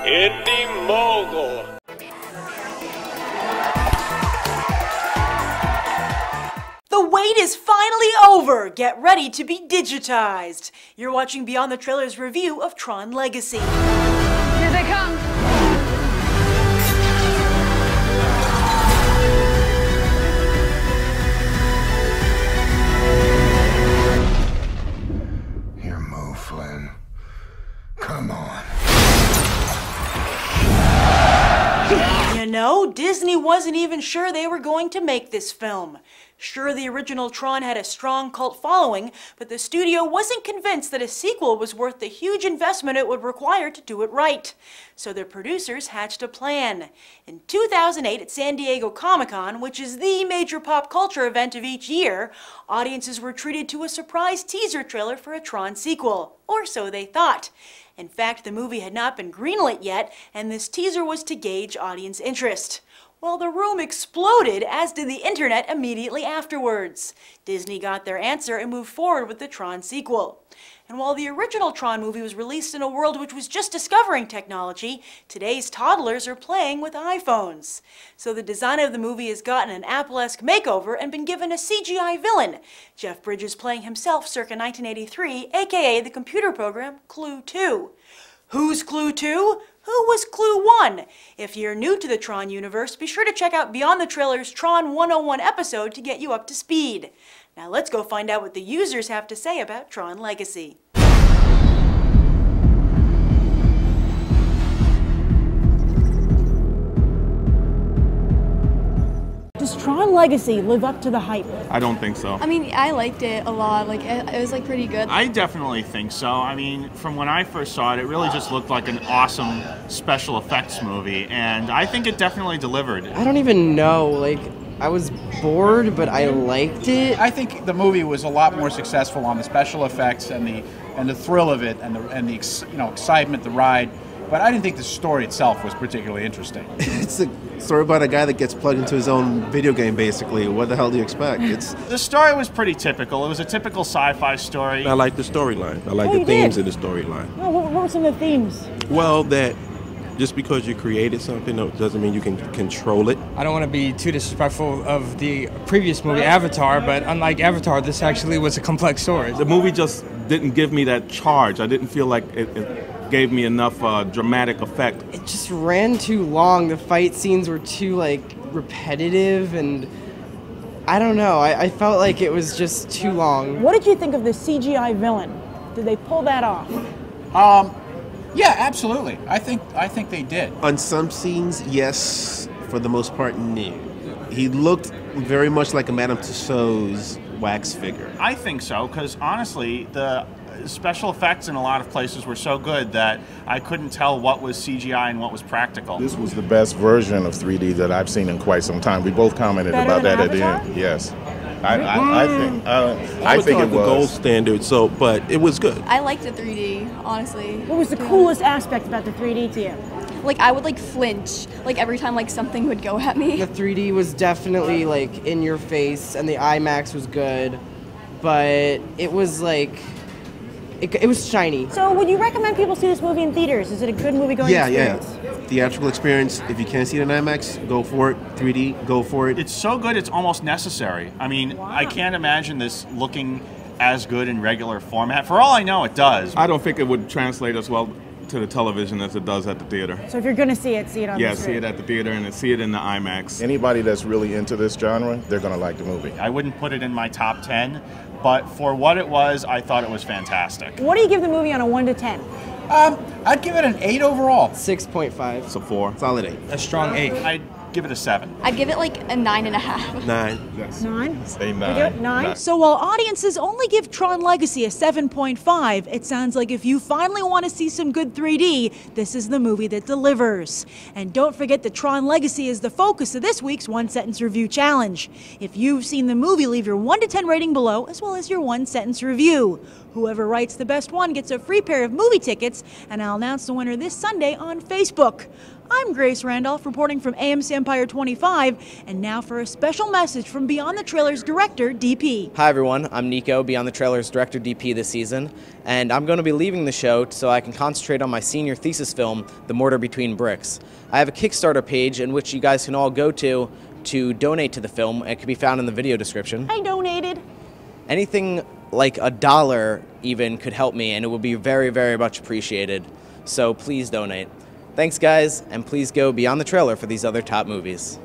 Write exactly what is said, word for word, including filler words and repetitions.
Indie Mogul. The wait is finally over! Get ready to be digitized! You're watching Beyond the Trailer's review of Tron Legacy. Here they come! Your move, Flynn. Come on. You know, Disney wasn't even sure they were going to make this film. Sure, the original Tron had a strong cult following, but the studio wasn't convinced that a sequel was worth the huge investment it would require to do it right. So the producers hatched a plan. In two thousand eight at San Diego Comic-Con, which is the major pop culture event of each year, audiences were treated to a surprise teaser trailer for a Tron sequel. Or so they thought. In fact, the movie had not been greenlit yet, and this teaser was to gauge audience interest. Well, the room exploded, as did the internet immediately afterwards. Disney got their answer and moved forward with the Tron sequel. And while the original Tron movie was released in a world which was just discovering technology, today's toddlers are playing with iPhones. So the design of the movie has gotten an Apple-esque makeover and been given a C G I villain. Jeff Bridges playing himself circa nineteen eighty-three, aka the computer program Clue two. Who's Clue two? Who was Clue one? If you're new to the Tron universe, be sure to check out Beyond the Trailer's Tron one oh one episode to get you up to speed. Now let's go find out what the users have to say about Tron Legacy. Does Tron Legacy live up to the hype? I don't think so. I mean, I liked it a lot. Like, it, it was like pretty good. I definitely think so. I mean, from when I first saw it, it really just looked like an awesome special effects movie, and I think it definitely delivered. I don't even know. Like, I was bored, but I liked it. I think the movie was a lot more successful on the special effects and the and the thrill of it and the and the you know excitement, the ride. But I didn't think the story itself was particularly interesting. It's a story about a guy that gets plugged into his own video game, basically. What the hell do you expect? It's The story was pretty typical. It was a typical sci-fi story. I like the storyline. I like Oh, the you themes did? of the storyline. Oh, what, what were some of the themes? Well, that just because you created something doesn't mean you can control it. I don't want to be too disrespectful of the previous movie, Avatar, but unlike Avatar, this actually was a complex story. The movie just didn't give me that charge. I didn't feel like it, it gave me enough uh, dramatic effect. It just ran too long. The fight scenes were too, like, repetitive, and I don't know. I, I felt like it was just too long. What did you think of the C G I villain? Did they pull that off? Um, yeah, absolutely. I think I think they did. on some scenes, yes. For the most part, no. He looked very much like a Madame Tussauds wax figure. I think so, because honestly, the special effects in a lot of places were so good that I couldn't tell what was C G I and what was practical. This was the best version of three D that I've seen in quite some time. We both commented Better about than that at the Avatar? end. Yes. I, I, I think uh, I, I think it the gold was. standard, so but it was good. I liked the three D, honestly. What was the coolest aspect about the three D to you? Like, I would like flinch, like every time like something would go at me. The three D was definitely, like, in your face, and the IMAX was good, but it was, like, it, it was shiny. So would you recommend people see this movie in theaters? Is it a good movie going Yeah, experience? yeah. Theatrical experience. If you can't see it in IMAX, go for it. three D, go for it. It's so good, it's almost necessary. I mean, I can't imagine this looking as good in regular format. For all I know, it does. I don't think it would translate as well to the television as it does at the theater. So if you're going to see it, see it on Yeah, the see screen. it at the theater and then see it in the IMAX. Anybody that's really into this genre, they're going to like the movie. I wouldn't put it in my top ten, but for what it was, I thought it was fantastic. What do you give the movie on a one to ten? Um, I'd give it an eight overall. six point five. It's a four. Solid eight. A strong eight. I'd give it a seven. I'd give it like a nine and a half. Nine. Nine? Say You nine. give it nine? Nine. So while audiences only give Tron Legacy a seven point five, it sounds like if you finally want to see some good three D, this is the movie that delivers. And don't forget that Tron Legacy is the focus of this week's One Sentence Review Challenge. If you've seen the movie, leave your one to ten rating below, as well as your one sentence review. Whoever writes the best one gets a free pair of movie tickets, and I'll announce the winner this Sunday on Facebook. I'm Grace Randolph reporting from A M C Empire twenty-five, and now for a special message from Beyond the Trailer's director, D P. Hi everyone, I'm Nico, Beyond the Trailer's director, D P this season, and I'm going to be leaving the show so I can concentrate on my senior thesis film, The Mortar Between Bricks. I have a Kickstarter page in which you guys can all go to to donate to the film. It can be found in the video description. I donated. Anything like a dollar even could help me, and it would be very, very much appreciated. So please donate. Thanks guys, and please go Beyond the Trailer for these other top movies.